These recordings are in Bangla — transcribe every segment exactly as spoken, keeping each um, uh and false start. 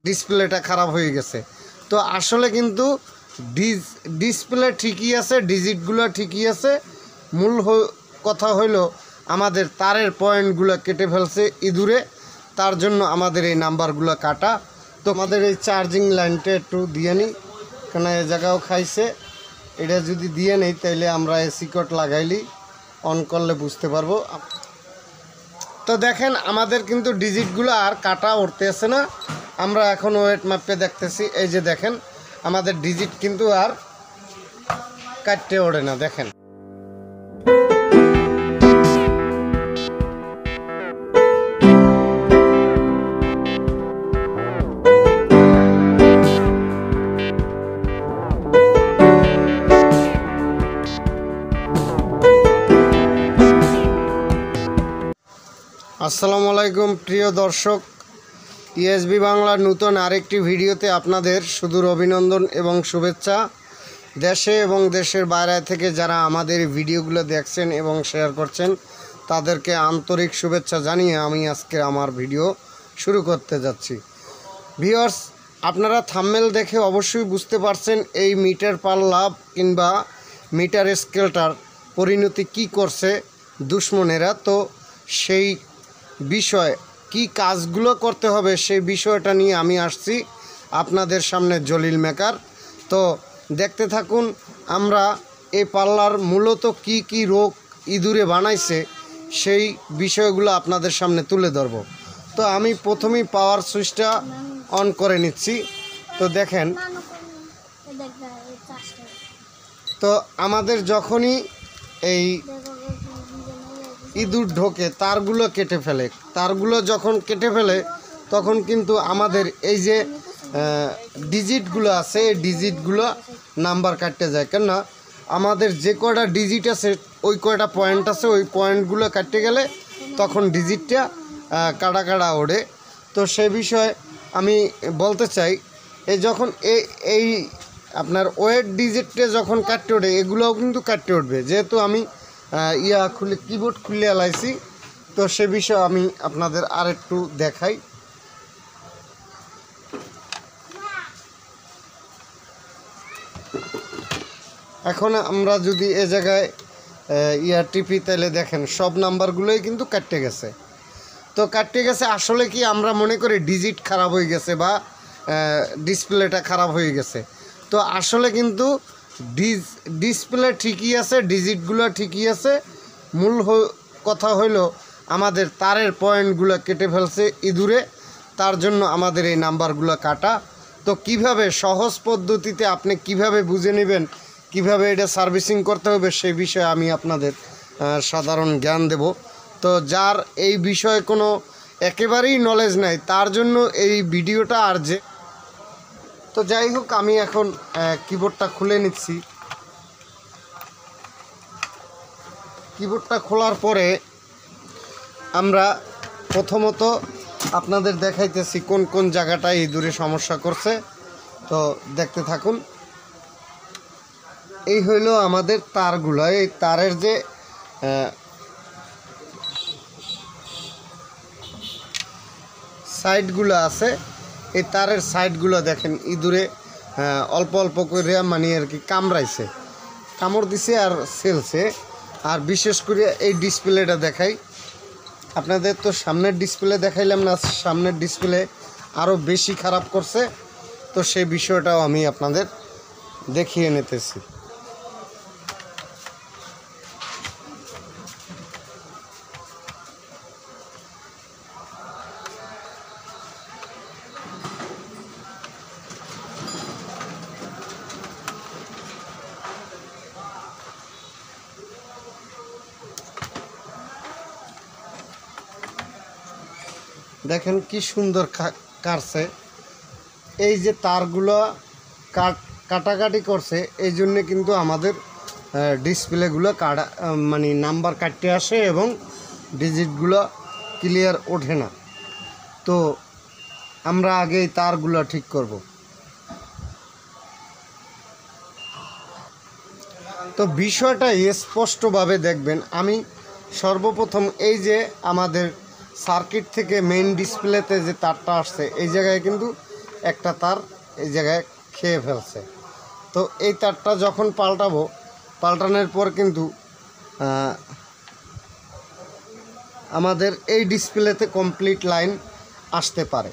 ডিসপ্লেটা খারাপ হয়ে গেছে। তো আসলে কিন্তু ডিস ডিসপ্লে ঠিকই আছে, ডিজিটগুলো ঠিকই আছে, মূল কথা হইল আমাদের তারের পয়েন্টগুলো কেটে ফেলছে ইঁদুরে, তার জন্য আমাদের এই নাম্বারগুলো কাটা। তো আমাদের এই চার্জিং লাইনটা একটু দিয়ে নিই, কেন এ জায়গাও খাইছে, এটা যদি দিয়ে নেই তাইলে আমরা এসি কোড লাগাইলি অন করলে বুঝতে পারবো। তো দেখেন আমাদের কিন্তু ডিজিটগুলো আর কাটা উঠতেছে না, আমরা এখন ওয়েট মাপে দেখতেছি, এই যে দেখেন আমাদের ডিজিট কিন্তু আর কাটতে ওঠে না। দেখেন আসসালামু আলাইকুম প্রিয় দর্শক, ইএসবি বাংলার নতুন আরেকটি ভিডিওতে আপনাদের সুদূর অভিনন্দন এবং শুভেচ্ছা। দেশে এবং দেশের বাইরে থেকে যারা আমাদের ভিডিওগুলো দেখছেন এবং শেয়ার করছেন তাদেরকে আন্তরিক শুভেচ্ছা জানিয়ে আমি আজকে আমার ভিডিও শুরু করতে যাচ্ছি। ভিউয়ার্স, আপনারা থাম্বনেল দেখে অবশ্যই বুঝতে পারছেন এই মিটার পাল্লা কিংবা মিটার স্কেলটার পরিণতি কি করছে দুশ্মনেরা। তো সেই বিষয় কি কাজগুলো করতে হবে সেই বিষয়টা নিয়ে আমি আসছি আপনাদের সামনে জলিল মেকার। তো দেখতে থাকুন, আমরা এই পাল্লার মূলত কি কি রোগ ইঁদুরে বানাইছে সেই বিষয়গুলো আপনাদের সামনে তুলে ধরব। তো আমি প্রথমেই পাওয়ার সুইচটা অন করে নিচ্ছি। তো দেখেন, তো আমাদের যখনই এই ইঁদুর ঢোকে তারগুলো কেটে ফেলে, তারগুলো যখন কেটে ফেলে তখন কিন্তু আমাদের এই যে ডিজিটগুলো আছে এই ডিজিটগুলো নাম্বার কাটতে যায়। কেননা আমাদের যে কয়টা ডিজিট আছে ওই কয়টা পয়েন্ট আছে, ওই পয়েন্টগুলো কাটতে গেলে তখন ডিজিটটা কাটা কাটা ওঠে। তো সে বিষয়ে আমি বলতে চাই, এই যখন এই এই আপনার ওয়েট ডিজিটটা যখন কাটতে ওঠে এগুলোও কিন্তু কাটতে উঠবে, যেহেতু আমি ইয়া খুলে কিবোর্ড খুলে আলাইছি। তো সে বিষয়ে আমি আপনাদের আর একটু দেখাই। এখন আমরা যদি এ জায়গায় ইয়া টিপি তাহলে দেখেন সব নাম্বারগুলোই কিন্তু কাটতে গেছে। তো কাটতে গেছে আসলে কি আমরা মনে করি ডিজিট খারাপ হয়ে গেছে বা ডিসপ্লেটা খারাপ হয়ে গেছে। তো আসলে কিন্তু ডিস ডিসপ্লে ঠিকই আছে, ডিজিটগুলো ঠিকই আছে, মূল কথা হইল আমাদের তারের পয়েন্টগুলো কেটে ফেলছে ইঁদুরে, তার জন্য আমাদের এই নাম্বারগুলো কাটা। তো কিভাবে সহজ পদ্ধতিতে আপনি কিভাবে বুঝে নেবেন, কিভাবে এটা সার্ভিসিং করতে হবে সেই বিষয়ে আমি আপনাদের সাধারণ জ্ঞান দেব। তো যার এই বিষয়ে কোনো একেবারেই নলেজ নাই তার জন্য এই ভিডিওটা। আর যে তো যাই হোক, আমি এখন কিবোর্ডটা খুলে নিচ্ছি। কিবোর্ডটা খোলার পরে আমরা প্রথমত আপনাদের দেখাইতেছি কোন কোন জায়গাটায় ইঁদুরে সমস্যা করছে। তো দেখতে থাকুন। এই হইল আমাদের তারগুলো, এই তারের যে সাইডগুলো আছে এই তারের সাইডগুলো দেখেন ইঁদুরে অল্প অল্প করে মানে আর কি কামড়াইছে, কামড় দিছে আর সেলছে। আর বিশেষ করে এই ডিসপ্লেটা দেখাই আপনাদের, তো সামনের ডিসপ্লে দেখাইলাম না, সামনের ডিসপ্লে আরও বেশি খারাপ করছে। তো সেই বিষয়টাও আমি আপনাদের দেখিয়ে নিতেছি। দেখেন কি সুন্দর কাটছে, এই যে তারগুলো কাট কাটাকাটি করছে এই জন্যে কিন্তু আমাদের ডিসপ্লেগুলো কাটা মানে নাম্বার কাটতে আসে এবং ডিজিটগুলো ক্লিয়ার ওঠে না। তো আমরা আগে এই তারগুলো ঠিক করব। তো বিষয়টা স্পষ্টভাবে দেখবেন। আমি সর্বপ্রথম এই যে আমাদের সার্কিট থেকে মেইন ডিসপ্লেতে যে তারটা আসছে এই জায়গায় কিন্তু একটা তার এই জায়গায় খেয়ে ফেলছে। তো এই তারটা যখন পাল্টাবো, পাল্টানোর পর কিন্তু আমাদের এই ডিসপ্লেতে কমপ্লিট লাইন আসতে পারে।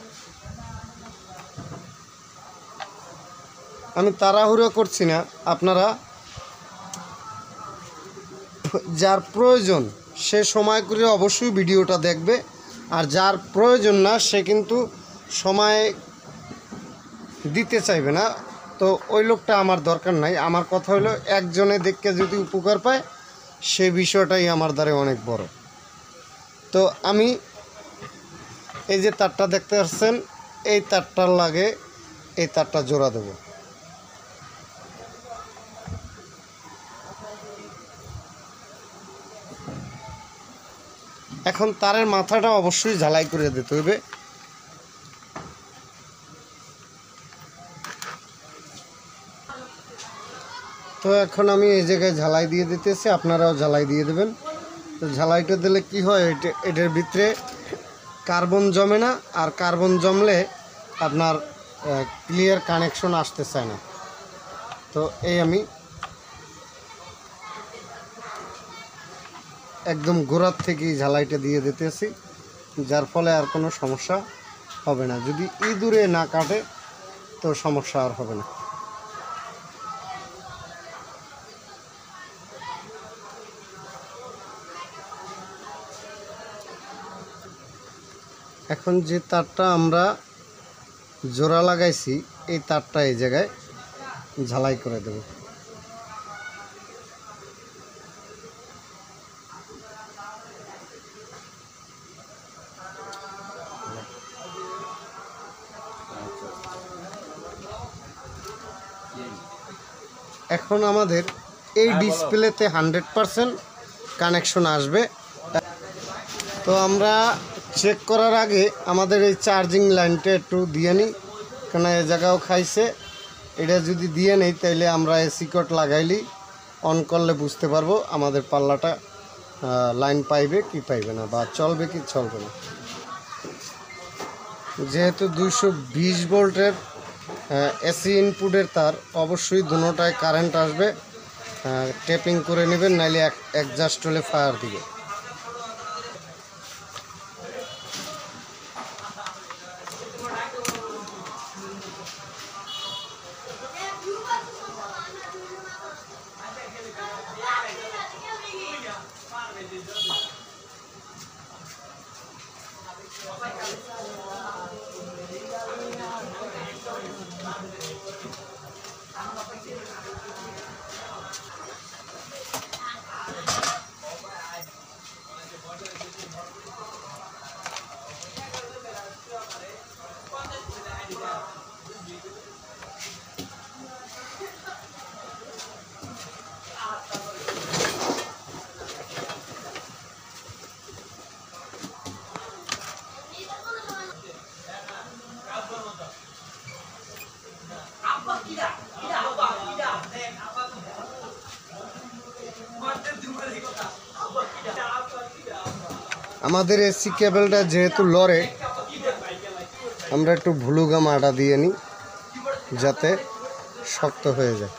আমি তাড়াহুড়ো করছি না, আপনারা যার প্রয়োজন সে সময় করে অবশ্যই ভিডিওটা দেখবে, আর যার প্রয়োজন না সে কিন্তু সময় দিতে চাইবে না, তো ওই লোকটা আমার দরকার নাই। আমার কথা হলো একজনে দেখে যদি উপকার পায় সে বিষয়টাই আমার দ্বারা অনেক বড়। তো আমি এই যে তারটা দেখতে পাচ্ছেন, এই তারটার লাগে এই তারটা জোড়া দেব। এখন তারের মাথাটা অবশ্যই ঝালাই করে দিতে হবে। তো এখন আমি এই জায়গায় ঝালাই দিয়ে দিতেছি, আপনারাও ঝালাই দিয়ে দেবেন। তো ঝালাইটা দিলে কি হয়, এটা এটার ভিতরে কার্বন জমে না, আর কার্বন জমলে আপনার ক্লিয়ার কানেকশন আসতে চায় না। তো এই আমি একদম গোড়ার থেকেই ঝালাইটা দিয়ে দিতেছি, যার ফলে আর কোনো সমস্যা হবে না। যদি ইঁদুরে না কাটে তো সমস্যা আর হবে না। এখন যে তারটা আমরা জোড়া লাগাইছি, এই তারটা এই জায়গায় ঝালাই করে দেব। এখন আমাদের এই ডিসপ্লেতে হান্ড্রেড পারসেন্ট কানেকশন আসবে। তো আমরা চেক করার আগে আমাদের এই চার্জিং লাইনটা একটু দিয়ে নিই, কেন এই জায়গাও খাইছে। এটা যদি দিয়ে নেই তাইলে আমরা এসি কট লাগাইলি অন করলে বুঝতে পারবো আমাদের পাল্লাটা লাইন পাইবে কি পাইবে না, বা চলবে কি চলবে না। যেহেতু দুইশো বিশ ভোল্টের এসি ইনপুটের তার, অবশ্যই দুটোটায় কারেন্ট আসবে। টেপিং করে নেবেন, নাইলে অ্যাডজাস্ট হলে ফায়ার দিবে। আমাদের এসি কেবলটা যেহেতু লড়ে, আমরা একটু ভুলুগাম আটা দিয়ে নিই যাতে শক্ত হয়ে যায়।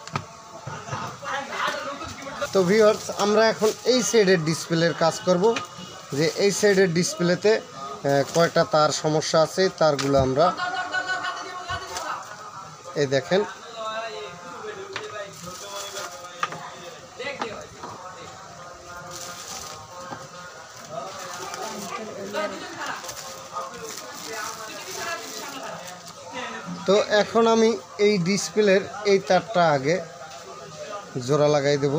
তো ভিউয়ার্স, আমরা এখন এই সাইডের ডিসপ্লের কাজ করব, যে এই সাইডের ডিসপ্লেতে কয়টা তার সমস্যা আছে তারগুলো আমরা এই দেখেন। তো এখন আমি এই ডিসপ্লের এই তারটা আগে জোড়া লাগাই দেব।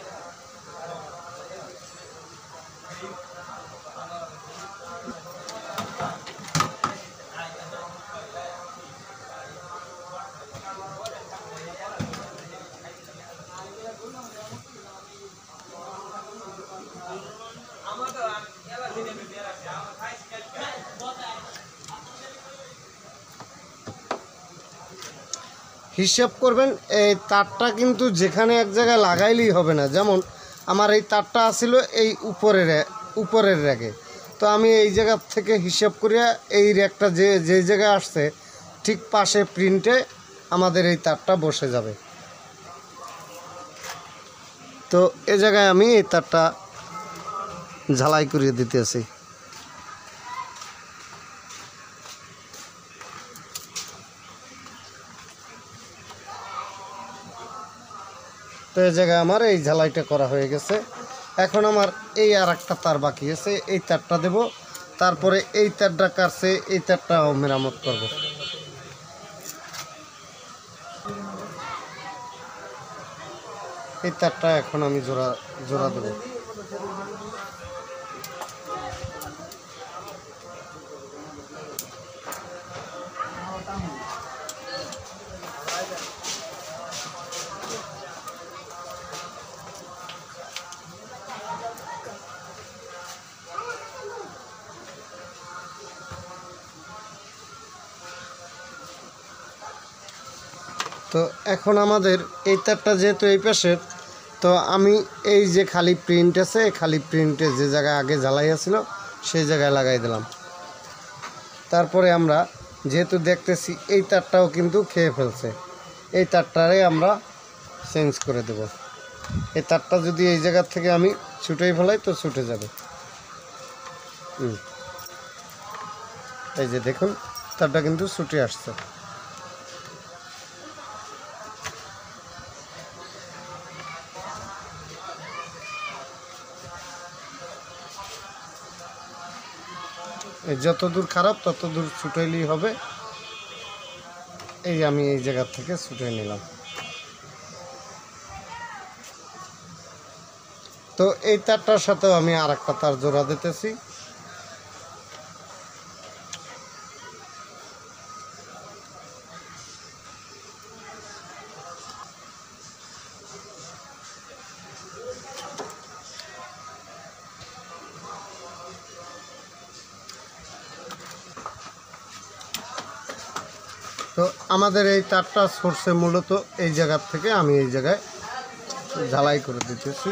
হিসাব করবেন, এই তারটা কিন্তু যেখানে এক জায়গায় লাগাইলেই হবে না। যেমন আমার এই তারটা আসছিল এই উপরের উপরের র্যাকে, তো আমি এই জায়গা থেকে হিসাব করিয়া এই র্যাকটা যে যে জায়গায় আসছে ঠিক পাশে প্রিন্টে আমাদের এই তারটা বসে যাবে। তো এ জায়গায় আমি এই তারটা ঝালাই করিয়ে দিতেছি। তো এই জায়গায় আমার এই ঝালাইটা করা হয়ে গেছে। এখন আমার এই আর একটা তার বাকি আছে, এই তারটা দেব, তারপরে এই তারটা কাটছে এই তারটাও মেরামত করব। এই তারটা এখন আমি জোড়া জোড়া দেব। তো এখন আমাদের এই তারটা যেহেতু এই পাশের, তো আমি এই যে খালি প্রিন্ট আছে, খালি প্রিন্টে যে জায়গায় আগে জ্বালাই আছিল সেই জায়গায় লাগাই দিলাম। তারপরে আমরা যেহেতু দেখতেছি এই তারটাও কিন্তু খেয়ে ফেলছে, এই তারটারে আমরা চেঞ্জ করে দেব। এই তারটা যদি এই জায়গা থেকে আমি ছুটেই ফেলাই তো ছুটে যাবে। হুম, এই যে দেখুন তারটা কিন্তু ছুটে আসছে। যত দূর খারাপ তত দূর ছুটাইলেই হবে। এই আমি এই জায়গা থেকে ছুটে নিলাম। তো এই তারটার সাথেও আমি আর একটা তার জোড়া দিতেছি। তো আমাদের এই তারটা সরষে মূলত এই জায়গার থেকে আমি এই জায়গায় ঝালাই করে দিতেছি।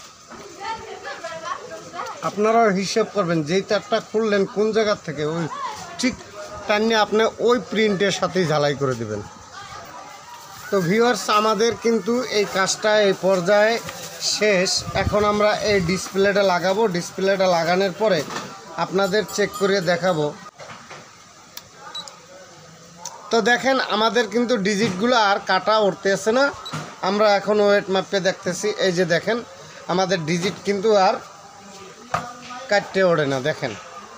আপনারাও হিসেব করবেন যেই তারটা খুললেন কোন জায়গার থেকে, ওই ঠিক টাইনে আপনি ওই প্রিন্টের সাথেই ঝালাই করে দিবেন। তো ভিউয়ার্স, আমাদের কিন্তু এই কাজটা এই পর্যায়ে শেষ। এখন আমরা এই ডিসপ্লেটা লাগাবো। ডিসপ্লেটা লাগানোর পরে আপনাদের চেক করে দেখাবো। তো দেখেন আমাদের কিন্তু ডিজিটগুলো আর কাটা উঠতেছে না। আমরা এখন ওয়েট মাপে দেখতেছি, এই যে দেখেন আমাদের ডিজিট কিন্তু আর কাটতে ওঠে না। দেখেন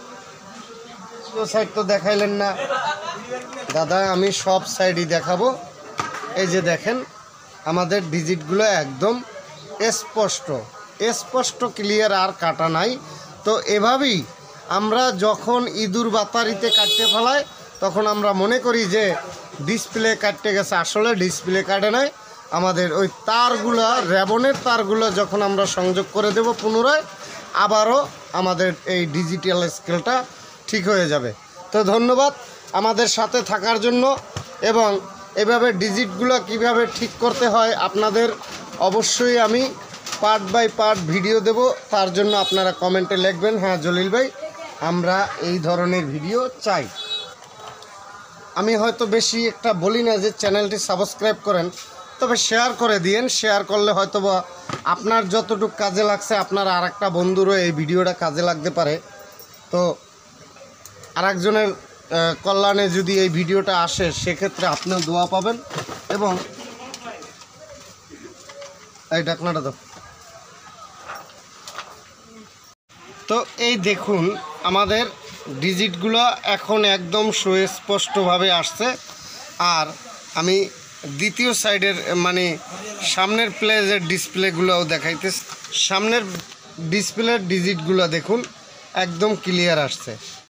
ও সাইড তো দেখাইলেন না দাদা, আমি সব সাইডই দেখাবো। এই যে দেখেন আমাদের ডিজিটগুলো একদম স্পষ্ট স্পষ্ট ক্লিয়ার, আর কাটা নাই। তো এভাবেই আমরা যখন ইঁদুর বাতারিতে কাটতে ফেলাই তখন আমরা মনে করি যে ডিসপ্লে কাটতে গেছে, আসলে ডিসপ্লে কাটে নাই। আমাদের ওই তারগুলো, র্যাবনের তারগুলো যখন আমরা সংযোগ করে দেব পুনরায়, আবারও আমাদের এই ডিজিটাল স্কেলটা ঠিক হয়ে যাবে। তো ধন্যবাদ আমাদের সাথে থাকার জন্য। এবং এভাবে ডিজিটগুলো কিভাবে ঠিক করতে হয় আপনাদের অবশ্যই আমি পার্ট বাই পার্ট ভিডিও দেব। তার জন্য আপনারা কমেন্টে লিখবেন, হ্যাঁ জলিল ভাই আমরা এই ধরনের ভিডিও চাই। আমি হয়তো বেশি একটা বলি না যে চ্যানেলটি সাবস্ক্রাইব করেন, তবে শেয়ার করে দিয়েন। শেয়ার করলে হয়তো বা আপনার যতটুকু কাজে লাগছে আপনার আর একটা বন্ধুরও এই ভিডিওটা কাজে লাগতে পারে। তো আরেকজনের কল্যাণে যদি এই ভিডিওটা আসে সেক্ষেত্রে আপনিও দোয়া পাবেন। এবং এই ঢাকনাটা দাও। তো এই দেখুন আমাদের ডিজিটগুলো এখন একদম সুস্পষ্টভাবে আসছে। আর আমি দ্বিতীয় সাইডের মানে সামনের প্লেজের ডিসপ্লেগুলোও দেখাইতেছি। সামনের ডিসপ্লের ডিজিটগুলো দেখুন একদম ক্লিয়ার আসছে।